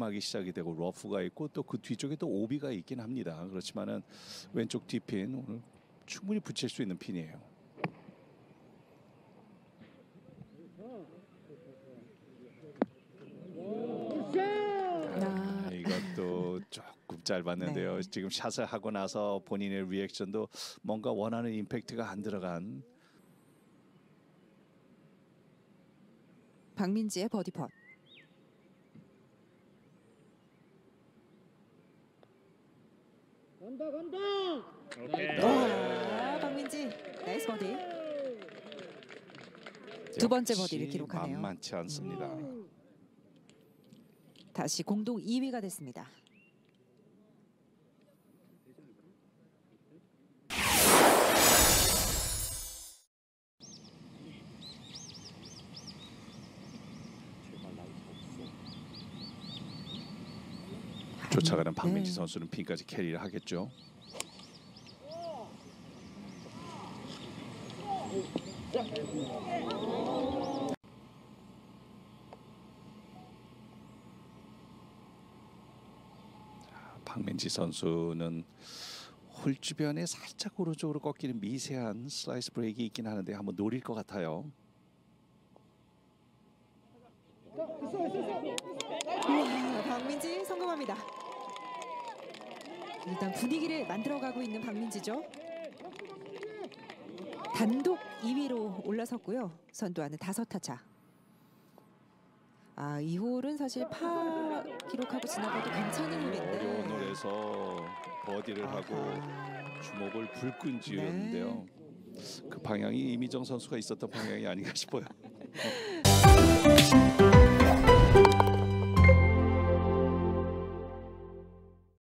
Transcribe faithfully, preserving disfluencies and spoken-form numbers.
하기 시작이 되고 러프가 있고 또 그 뒤쪽에 또 오비가 있긴 합니다. 그렇지만은 왼쪽 뒷핀 오늘 충분히 붙일 수 있는 핀이에요. 아, 이것도 조금 짧았는데요. 네. 지금 샷을 하고 나서 본인의 리액션도 뭔가 원하는 임팩트가 안 들어간 박민지의 버디 펫. 간다 간다. 오케이. 와, 박민지 나이스 버디. 두 번째 버디를 기록하네요. 만만치 않습니다. 음. 다시 공동 이 위가 됐습니다. 쫓아가는 박민지 네. 선수는 핀까지 캐리를 하겠죠. 박민지 선수는 홀 주변에 살짝 오른쪽으로 꺾이는 미세한 슬라이스 브레이크가 있긴 하는데 한번 노릴 것 같아요. 우와, 박민지 성공합니다. 일단 분위기를 만들어가고 있는 박민지죠. 단독 이 위로 올라섰고요. 선두와는 다섯 타차. 아, 이 홀은 사실 파 기록하고 지나가도 괜찮은 홀인데 어려운 홀에서 버디를 아하. 하고 주먹을 불끈 쥐었는데요. 네. 그 방향이 이미정 선수가 있었던 방향이 아닌가 싶어요.